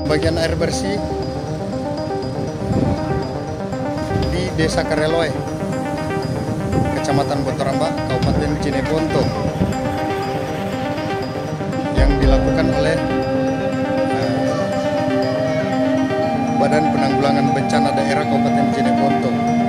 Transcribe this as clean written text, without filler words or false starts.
pembagian air bersih di Desa Kareloe, Kecamatan Botoramba, Kabupaten Cineponto, yang dilakukan oleh Badan Penanggulangan Bencana Daerah Kabupaten Cineponto.